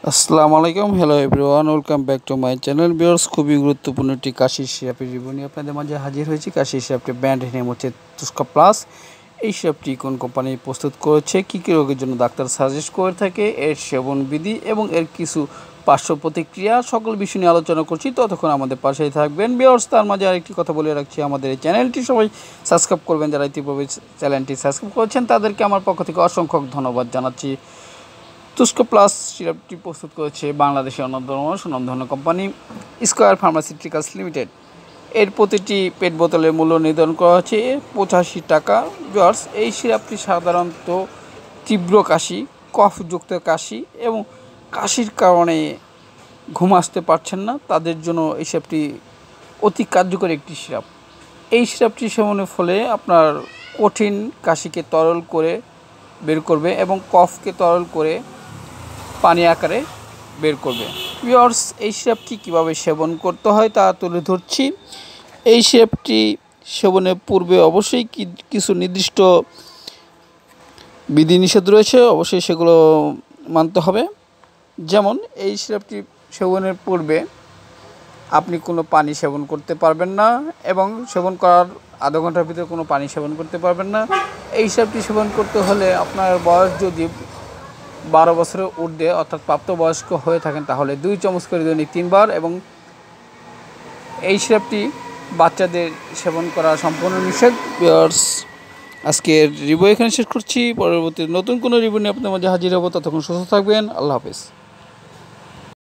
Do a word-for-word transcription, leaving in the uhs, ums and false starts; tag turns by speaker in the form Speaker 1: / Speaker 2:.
Speaker 1: আসসালামু আলাইকুম, hello everyone, welcome back to my channel. Viewers, খুবই গুরুত্বপূর্ণ একটি কাশির সিরাপের রিভিউ নিয়ে আপনাদের মাঝে হাজির হয়েছি। কাশির সিরাপটি ব্র্যান্ড নেম হচ্ছে তুস্কা প্লাস। এই সিরাপটি কোন কোম্পানি প্রস্তুত করেছে, কী কী রোগের জন্য ডাক্তার সাজেস্ট করে থাকে, এর সেবন বিধি এবং এর কিছু পার্শ্ব প্রতিক্রিয়া সকল বিষয় নিয়ে আলোচনা করছি। ততক্ষণ আমাদের পাশেই থাকবেন। ভিউয়ার্স, তার মাঝে আরেকটি কথা বলে রাখছি, আমাদের এই চ্যানেলটি সবাই সাবস্ক্রাইব করবেন। যারা ইতিপূর্বে চ্যানেলটি সাবস্ক্রাইব করেছেন তাদেরকে আমার পক্ষ থেকে অসংখ্য ধন্যবাদ জানাচ্ছি। তুস্কা প্লাস সিরাপটি প্রস্তুত করেছে বাংলাদেশের অন্যতম সুনামধন্য কোম্পানি স্কয়ার ফার্মাসিউটিক্যালস লিমিটেড। এর প্রতিটি পেট বোতলের মূল্য নির্ধারণ করা হচ্ছে পঁচাশি টাকা। ভিউয়ার্স, এই সিরাপটি সাধারণত তীব্র কাশি, কফযুক্ত কাশি এবং কাশির কারণে ঘুম আসতে পারছেন না, তাদের জন্য এই সিরাপটি অতি কার্যকরী একটি সিরাপ। এই সিরাপটি সেবনের ফলে আপনার কঠিন কাশিকে তরল করে বের করবে এবং কফকে তরল করে পানি আকারে বের করবে। ভিউয়ার্স, এই সিরাপটি কীভাবে সেবন করতে হয় তা তুলে ধরছি। এই সিরাপটি সেবনের পূর্বে অবশ্যই কিছু নির্দিষ্ট বিধিনিষেধ রয়েছে, অবশ্যই সেগুলো মানতে হবে। যেমন, এই সিরাপটি সেবনের পূর্বে আপনি কোনো পানি সেবন করতে পারবেন না এবং সেবন করার আধা ঘন্টার ভিতরে কোনো পানি সেবন করতে পারবেন না। এই সিরাপটি সেবন করতে হলে আপনার বয়স যদি বারো বছরের ঊর্ধ্বে অর্থাৎ প্রাপ্তবয়স্ক হয়ে থাকেন তাহলে দুই চামচ করে দৈনিক তিনবার, এবং এই সিরাপটি বাচ্চাদের সেবন করা সম্পূর্ণ নিষেধ। ভিউয়ার্স, আজকের রিভিউ এখানে শেষ করছি। পরবর্তী নতুন কোনো রিভিউ নিয়ে আপনাদের মাঝে হাজির হবো। ততক্ষণ সুস্থ থাকবেন। আল্লাহ হাফেজ।